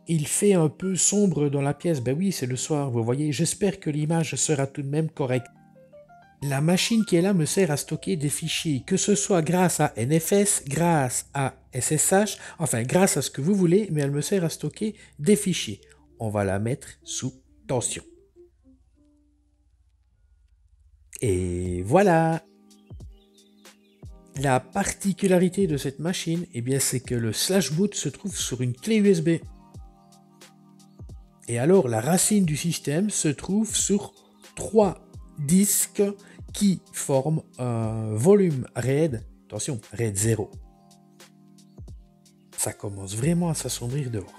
il fait un peu sombre dans la pièce. Ben oui, c'est le soir, vous voyez. J'espère que l'image sera tout de même correcte. La machine qui est là me sert à stocker des fichiers, que ce soit grâce à NFS, grâce à SSH, enfin grâce à ce que vous voulez, mais elle me sert à stocker des fichiers. On va la mettre sous tension. Et voilà! La particularité de cette machine, eh bien, c'est que le slash boot se trouve sur une clé USB. Et alors, la racine du système se trouve sur 3 disques qui forment un volume RAID. Attention, RAID 0. Ça commence vraiment à s'assombrir dehors.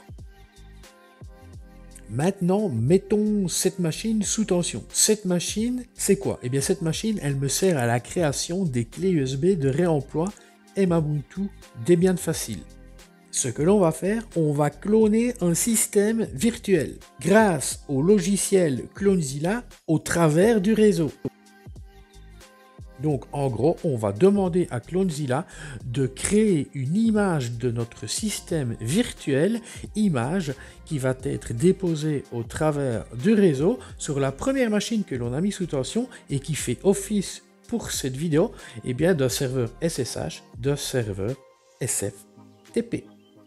Maintenant, mettons cette machine sous tension. Cette machine, c'est quoi? Eh bien, cette machine, elle me sert à la création des clés USB de réemploi Ubuntu Debian Facile. Ce que l'on va faire, on va cloner un système virtuel grâce au logiciel Clonezilla au travers du réseau. Donc en gros, on va demander à Clonezilla de créer une image de notre système virtuel, image qui va être déposée au travers du réseau sur la première machine que l'on a mis sous tension et qui fait office pour cette vidéo, eh bien d'un serveur SSH, d'un serveur SFTP.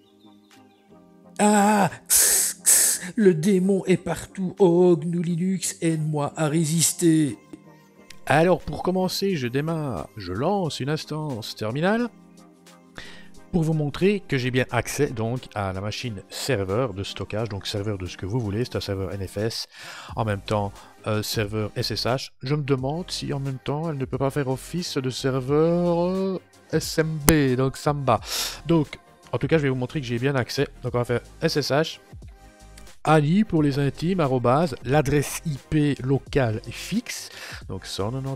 Ah, le démon est partout. Oh, GNU Linux, aide-moi à résister. Alors pour commencer, je lance une instance terminale pour vous montrer que j'ai bien accès donc à la machine serveur de stockage, donc serveur de ce que vous voulez, c'est un serveur NFS, en même temps serveur SSH. Je me demande si en même temps elle ne peut pas faire office de serveur SMB, donc Samba. Donc en tout cas je vais vous montrer que j'ai bien accès, donc on va faire SSH. Ali pour les intimes, arrobase, l'adresse IP locale fixe, donc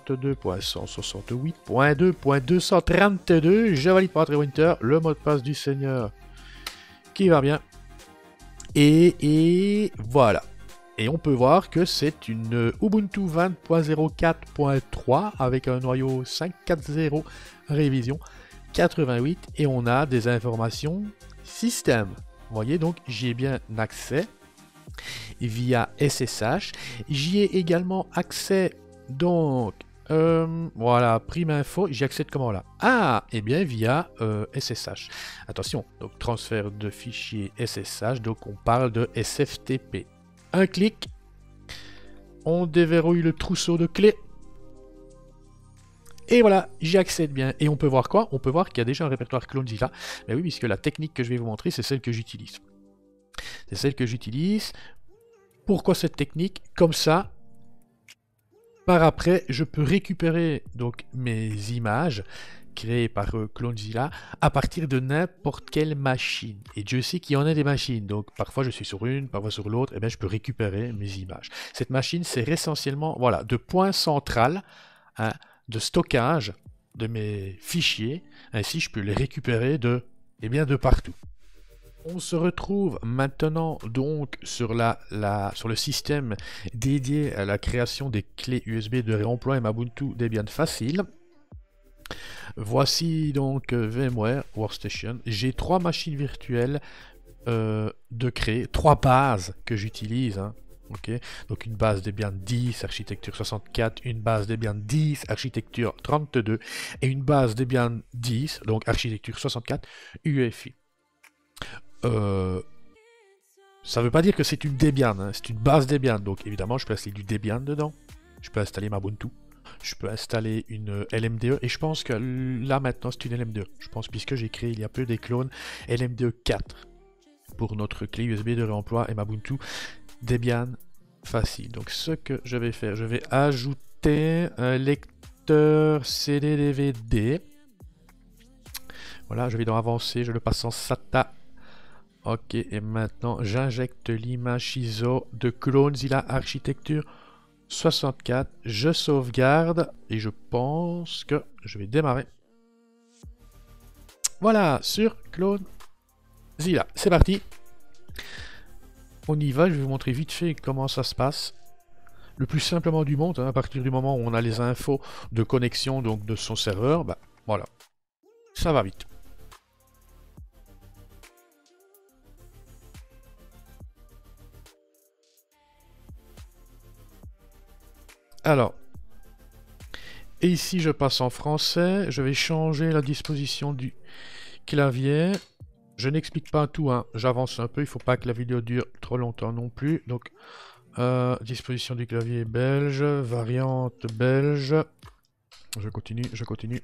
192.168.2.232, je valide par Winter, le mot de passe du Seigneur qui va bien, et voilà. Et on peut voir que c'est une Ubuntu 20.04.3 avec un noyau 5.4.0 révision 88, et on a des informations système. Vous voyez, donc j'y ai bien accès via SSH. J'y ai également accès, donc, voilà, prime info, j'y accède comment là? Ah, et bien via SSH. Attention, donc transfert de fichiers SSH, donc on parle de SFTP. Un clic, on déverrouille le trousseau de clés. Et voilà, j'y accède bien. Et on peut voir quoi? On peut voir qu'il y a déjà un répertoire Clonezilla. Mais oui, puisque la technique que je vais vous montrer, c'est celle que j'utilise. C'est celle que j'utilise. Pourquoi cette technique? Comme ça, par après, je peux récupérer donc mes images créées par Clonezilla à partir de n'importe quelle machine. Et Dieu sait qu'il y en a des machines. Donc parfois je suis sur une, parfois sur l'autre, et bien je peux récupérer mes images. Cette machine sert essentiellement, voilà, de point central, hein, de stockage de mes fichiers. Ainsi, je peux les récupérer de partout. On se retrouve maintenant donc sur le système dédié à la création des clés USB de réemploi Ubuntu Debian Facile. Voici donc VMware Workstation. J'ai 3 machines virtuelles de créer, 3 bases que j'utilise. Hein. Okay. Donc une base Debian 10, architecture 64, une base Debian 10, architecture 32, et une base Debian 10, donc architecture 64, UEFI. Ça veut pas dire que c'est une Debian, hein, c'est une base Debian, donc évidemment je peux installer du Debian dedans, je peux installer ma Ubuntu, je peux installer une LMDE, et je pense que là maintenant c'est une LMDE, je pense, puisque j'ai créé il y a peu des clones LMDE 4 pour notre clé USB de réemploi et ma Ubuntu Debian Facile. Donc ce que je vais faire, je vais ajouter un lecteur CD-DVD, voilà, je vais dans avancer, je le passe en SATA. Ok, et maintenant j'injecte l'image ISO de Clonezilla Architecture 64. Je sauvegarde et je pense que je vais démarrer. Voilà, sur Clonezilla. C'est parti. On y va, je vais vous montrer vite fait comment ça se passe. Le plus simplement du monde, hein, à partir du moment où on a les infos de connexion donc de son serveur, bah voilà, ça va vite. Alors, et ici je passe en français, je vais changer la disposition du clavier. Je n'explique pas tout, hein. J'avance un peu, il ne faut pas que la vidéo dure trop longtemps non plus. Donc, disposition du clavier belge, variante belge. Je continue, je continue.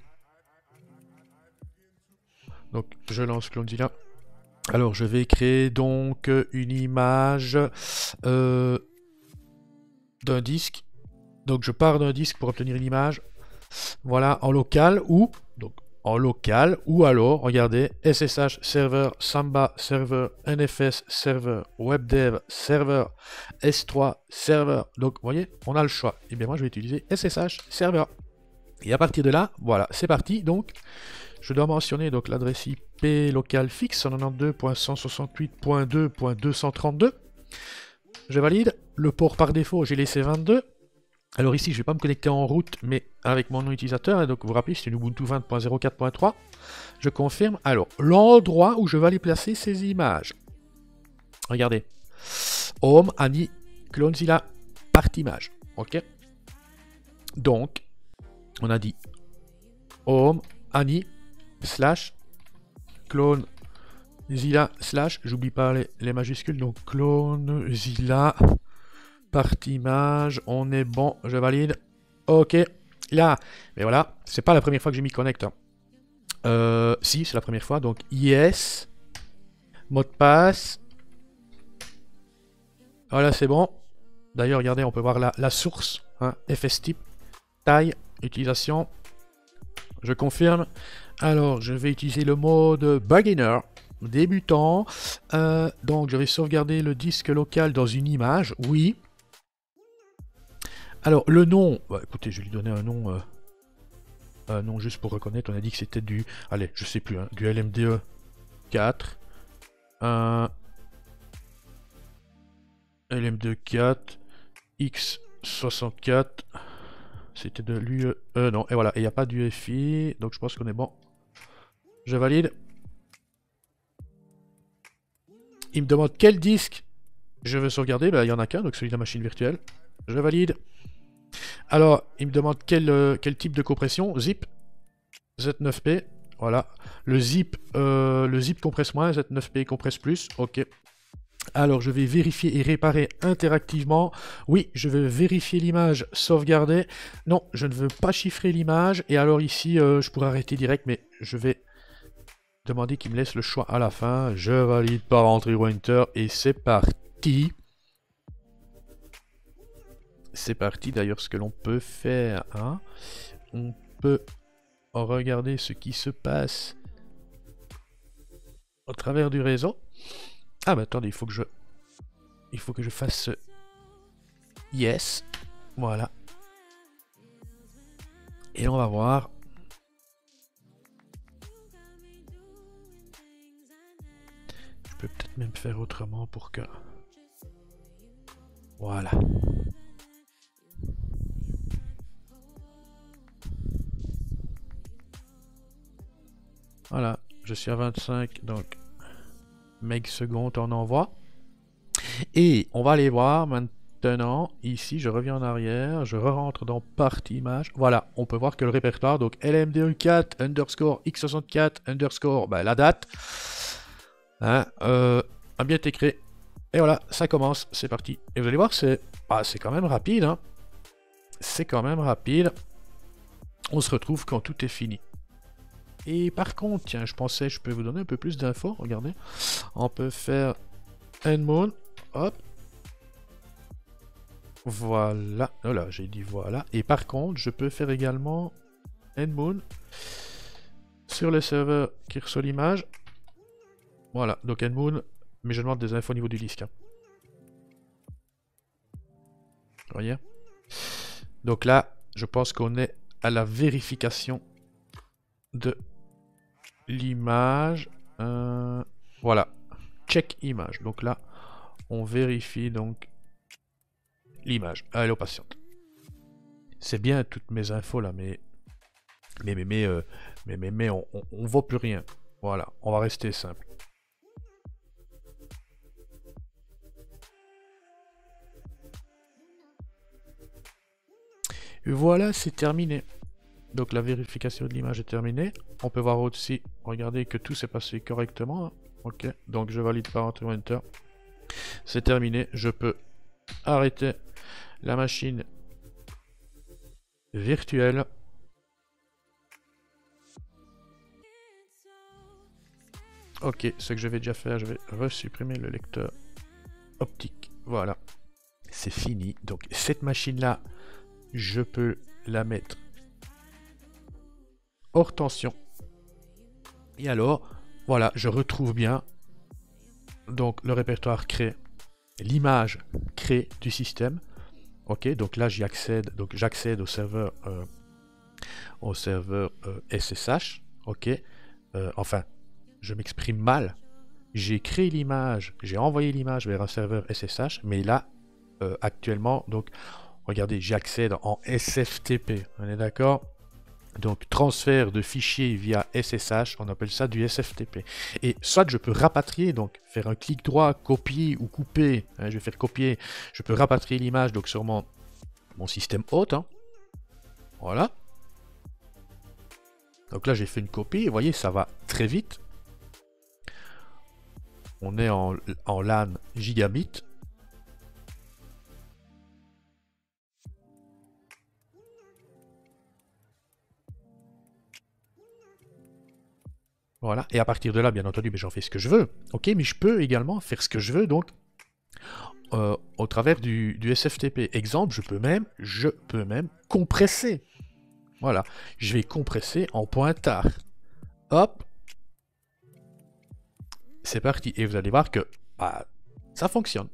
Donc, je lance Clonezilla. Alors, je vais créer donc une image d'un disque. Donc, je pars d'un disque pour obtenir une image. Voilà, en local ou... Donc, en local, ou alors, regardez, SSH Server, Samba Server, NFS Server, WebDev Server, S3 Server. Donc, vous voyez, on a le choix. Et bien moi, je vais utiliser SSH Server. Et à partir de là, voilà, c'est parti. Donc, je dois mentionner donc l'adresse IP locale fixe 192.168.2.232. Je valide. Le port par défaut, j'ai laissé 22. Alors ici, je ne vais pas me connecter en route, mais avec mon nom utilisateur. Et donc, vous vous rappelez, c'est une Ubuntu 20.04.3. Je confirme. Alors, l'endroit où je vais aller placer ces images. Regardez. Home, Annie, Clonezilla, partie image. OK. Donc, on a dit Home, Annie, slash, Clonezilla, slash. J'oublie pas les majuscules. Donc, Clonezilla. Partie image, on est bon, je valide. Ok, là, mais voilà, c'est pas la première fois que je m'y connecte. Si, c'est la première fois, donc yes, mot de passe. Voilà, c'est bon. D'ailleurs, regardez, on peut voir la source, hein, fstype, taille, utilisation. Je confirme. Alors, je vais utiliser le mode beginner, débutant. Donc, je vais sauvegarder le disque local dans une image, oui. Alors, le nom, bah, écoutez, je vais lui donner un nom juste pour reconnaître. On a dit que c'était du, allez, je sais plus, hein, du LMDE 4. LMDE 4, X64. C'était de l'UE, non, et voilà, et il n'y a pas d'UEFI, donc je pense qu'on est bon. Je valide. Il me demande quel disque je veux sauvegarder, bah, il n'y en a qu'un, donc celui de la machine virtuelle. Je valide. Alors, il me demande quel type de compression. Zip, Z9P, voilà. Le zip compresse moins, Z9P compresse plus, ok. Alors, je vais vérifier et réparer interactivement. Oui, je vais vérifier l'image, sauvegarder. Non, je ne veux pas chiffrer l'image. Et alors ici, je pourrais arrêter direct, mais je vais demander qu'il me laisse le choix à la fin. Je valide par Entry Enter et c'est parti. C'est parti, d'ailleurs, ce que l'on peut faire, hein. On peut regarder ce qui se passe au travers du réseau. Ah, mais attendez, il faut que je fasse yes. Voilà. Et on va voir. Je peux peut-être même faire autrement pour que... Voilà. Voilà, je suis à 25, donc meg-seconde en envoi. Et on va aller voir maintenant, ici, je reviens en arrière, je rentre dans partie image. Voilà, on peut voir que le répertoire, donc LMDE4 underscore X64 underscore, bah, la date, hein, a bien été créé. Et voilà, ça commence, c'est parti. Et vous allez voir, c'est quand même rapide, hein. C'est quand même rapide. On se retrouve quand tout est fini. Et par contre, tiens, je pensais, je peux vous donner un peu plus d'infos, regardez. On peut faire Endmoon, hop. Voilà, voilà, j'ai dit voilà. Et par contre, je peux faire également Endmoon sur le serveur qui reçoit l'image. Voilà, donc Endmoon, mais je demande des infos au niveau du disque. Hein. Vous voyez? Donc là, je pense qu'on est à la vérification de l'image. Voilà, check image. Donc là, on vérifie donc l'image. Allez, on patiente. C'est bien toutes mes infos là, mais on voit plus rien. Voilà, on va rester simple. Voilà, c'est terminé. Donc la vérification de l'image est terminée. On peut voir aussi, regardez que tout s'est passé correctement. Hein. Ok, donc je valide par Enter. C'est terminé. Je peux arrêter la machine virtuelle. Ok, ce que je vais déjà faire, je vais resupprimer le lecteur optique. Voilà, c'est fini. Donc cette machine-là, je peux la mettre hors tension. Et alors, voilà, je retrouve bien donc le répertoire créé, l'image créée du système. Ok, donc là j'y accède, donc j'accède au serveur SSH. Ok, enfin, je m'exprime mal. J'ai créé l'image, j'ai envoyé l'image vers un serveur SSH, mais là actuellement, donc regardez, j'accède en SFTP. On est d'accord? Donc, transfert de fichiers via SSH, on appelle ça du SFTP. Et soit je peux rapatrier, donc faire un clic droit, copier ou couper. Hein, je vais faire copier. Je peux rapatrier l'image donc sur mon système hôte. Hein. Voilà. Donc là, j'ai fait une copie. Vous voyez, ça va très vite. On est en LAN gigabit. Voilà, et à partir de là, bien entendu, j'en fais ce que je veux. Ok, mais je peux également faire ce que je veux, donc, au travers du SFTP. Exemple, je peux même compresser. Voilà, je vais compresser en pointard. Hop. C'est parti. Et vous allez voir que bah, ça fonctionne.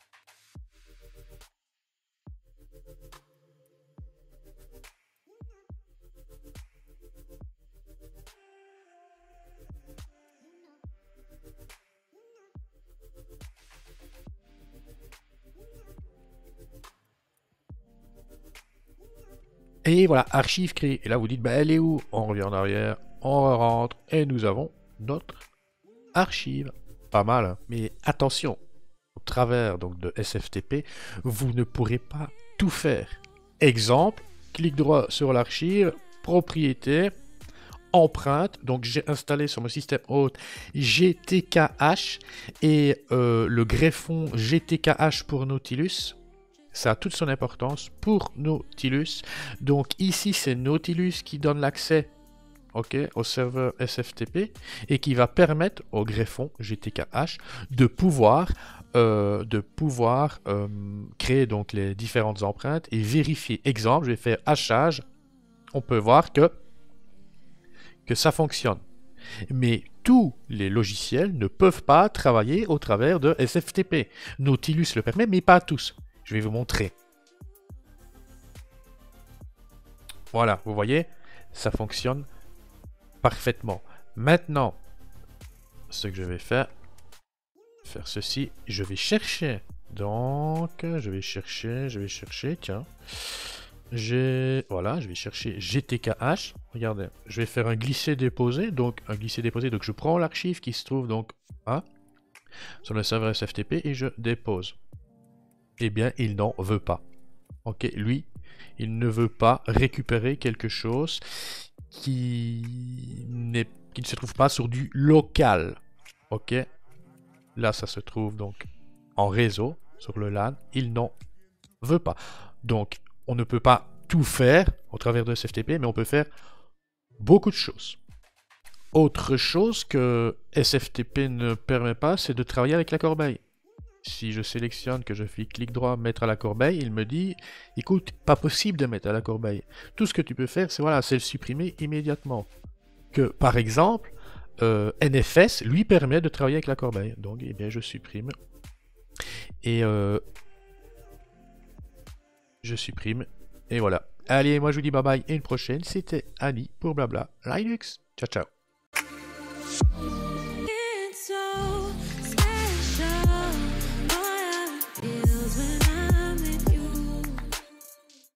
Et voilà, archive créée. Et là, vous dites, bah, elle est où? On revient en arrière, on rentre, et nous avons notre archive. Pas mal, hein. Mais attention, au travers donc, de SFTP, vous ne pourrez pas tout faire. Exemple, clic droit sur l'archive, propriété, empreinte. Donc, j'ai installé sur mon système hôte GTKH et le greffon GTKH pour Nautilus. Ça a toute son importance pour Nautilus. Donc ici, c'est Nautilus qui donne l'accès au serveur SFTP et qui va permettre au greffon GTKH de pouvoir créer donc les différentes empreintes et vérifier. Exemple, je vais faire hachage. On peut voir que ça fonctionne. Mais tous les logiciels ne peuvent pas travailler au travers de SFTP. Nautilus le permet, mais pas tous. Je vais vous montrer. Voilà, vous voyez, ça fonctionne parfaitement. Maintenant, ce que je vais faire ceci, je vais chercher. Donc, je vais chercher, tiens. Voilà, je vais chercher GTKH. Regardez, je vais faire un glisser-déposer. Donc, je prends l'archive qui se trouve donc sur le serveur SFTP et je dépose. Eh bien, il n'en veut pas. Ok, lui, il ne veut pas récupérer quelque chose qui ne se trouve pas sur du local. Ok, là, ça se trouve donc en réseau, sur le LAN. Il n'en veut pas. Donc, on ne peut pas tout faire au travers de SFTP, mais on peut faire beaucoup de choses. Autre chose que SFTP ne permet pas, c'est de travailler avec la corbeille. Si je sélectionne, que je fais clic droit, mettre à la corbeille, il me dit, écoute, pas possible de mettre à la corbeille. Tout ce que tu peux faire, c'est le supprimer immédiatement. Que, par exemple, NFS lui permet de travailler avec la corbeille. Donc, eh bien, je supprime. Et je supprime. Et voilà. Allez, moi je vous dis bye bye et une prochaine. C'était Annie pour Blabla Linux. Ciao, ciao.